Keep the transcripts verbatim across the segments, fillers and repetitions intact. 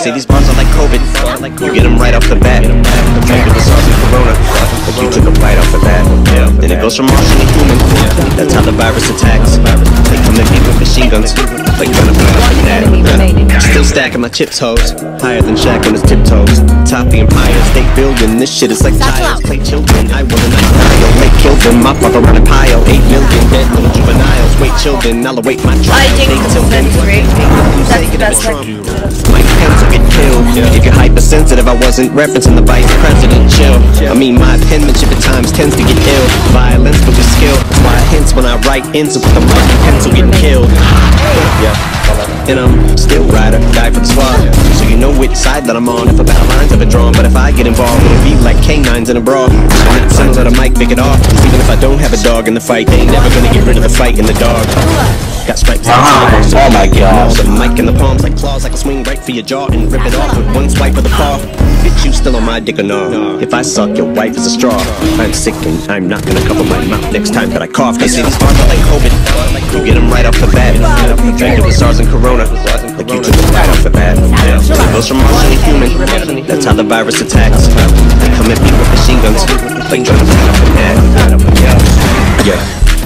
See, these bars are like COVID. You get them right off the bat. Infected with SARS and Corona. Like you took a bite off the bat. Then it goes from Martian to human. That's how the virus attacks. They come at me with machine guns. Like trying to fly off the net. Still stacking my chips hoes. Higher than Shaq on his tiptoes. Top the empire, state building. This shit is like tires. Play children. I will a night Nile. They killed them. My fuck around a pile. Eight million dead little juveniles. Wait children. I'll await my trial. I think that's great. That's the best one. My pens will get killed. If you're hypersensitive, I wasn't referencing the vice president. Chill. I mean, my penmanship at times tends to get ill. Violence with your skill. That's why I hints when I write ends with the mic. Pencil get killed. Yeah. And I'm still rider, die for the squad. So you know which side that I'm on if a battle line's ever drawn. But if I get involved, it'll be like canines in a brawl. I'm not sons that I might pick it off. Cause even if I don't have a dog in the fight, they ain't never gonna get rid of the fight in the dog. Got stripes on the Oh my god. The mic in the palms like claws. I can swing right for your jaw and rip it off with one swipe of the paw. Bitch, you still on my dick or no? If I suck, your wife is a straw. I'm sick and I'm not gonna cover my mouth next time that I cough. They say these bars are like COVID. You get them right off the bat. Infected with SARS and Corona. Like you took them right off the bat. It goes from Martian to human. That's how the virus attacks. They come at me with machine guns. Like trying to fly off the net. Yeah.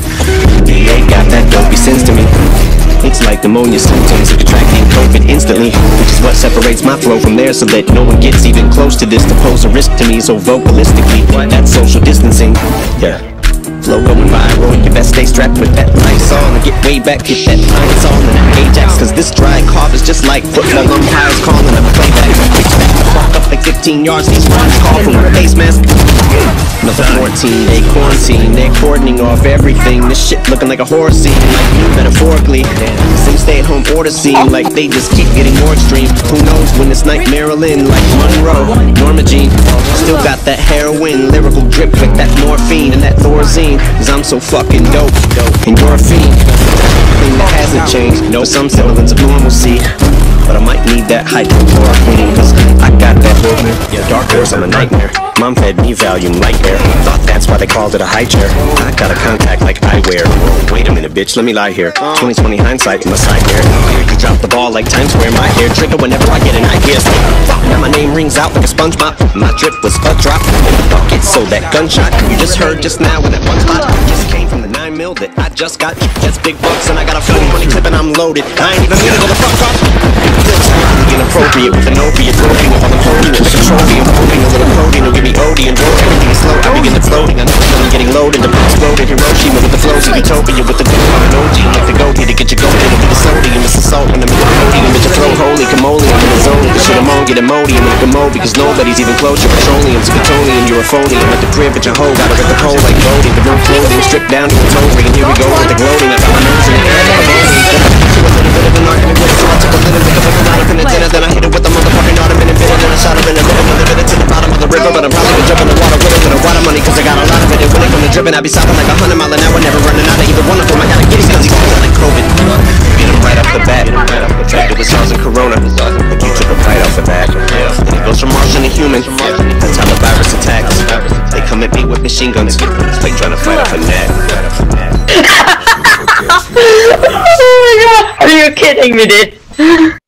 D A got that dopey sense to me. It's like pneumonia symptoms of contracting COVID instantly, which is what separates my flow from theirs, so that no one gets even close to this to pose a risk to me. So vocalistically, that's social distancing. Yeah. Flow going viral, you best stay strapped with that Lysol and get way back, get that Pines on and that Ajax. Cause this dry cough is just like football umpires calling a playback. Bitch back the fuck up like fifteen yards, these runs call from a face mask. Another fourteen day quarantine, they're cordoning off everything. This shit looking like a horror scene, like you metaphorically. Same stay at home order scene, like they just keep getting more extreme. Who knows when this night Marilyn, like Monroe, Norma Jean. Still got that heroin, lyrical drip like that morphine and that Thorazine. Cause I'm so fucking dope, and you're a fiend. Thing that hasn't changed, no, some semblance of normalcy. But I might need that hydrochloroquine, cause I got that movement. The dark horse, I'm a nightmare. Mom fed me Valium Nightmare. Thought that's why they called it a high chair. I got a contact like eyewear. Wait a minute, bitch, let me lie here. twenty twenty hindsight in my side there. You drop the ball like Times Square. My hair trigger whenever I get an idea. Now my name rings out like a sponge mop. My drip was a drop in the bucket, so that gunshot you just heard just now in that one spot just came from the nine mil that I just got. That's big bucks and I got a full money clip and I'm loaded. I ain't even gonna go the fuck off. Inappropriate with an opiate, broken on the podium with a trophy. I'm hoping a little codeine will give me O D and roll. Everything is slow, I begin to floating. I know I'm getting loaded, the exploded. Hiroshima with the flows of utopia with the dope on an O G. Like the goatee to get you going with the sodium. It's the salt and the podium. It's your throat, holy camole. I'm in the zone, the shit I'm on, get Imodium and Gamo because nobody's even close. You're petroleum, to plutonium, you're a phony. I'm at the crib at your hoe, gotta rip the pole like voting. The no clothing, stripped down to the toe ring. And here we go with the gloating. I got my nose in the air like a voting. A little bit of an argument with it, so I took a little bit of a knife in the dinner. Then I hit it with the motherfucking ottoman and bit it. Then I shot her in the middle of the bit to the bottom of the river. But I'm probably gonna jump in the water with it with a lot of money, cause I got a lot of it. And when it come to dripping, I be stopping like a hundred mile an hour, never running out of either one of them. I gotta get it cause he's feeling like COVID. Get him right off the bat. Infected with SARS and Corona. Like you took a bite off the bat. And it goes from Martian to human. That's how the virus attacks. They come at me with machine guns. It's like trying to fight off a net. Oh my god! Are you kidding me, dude?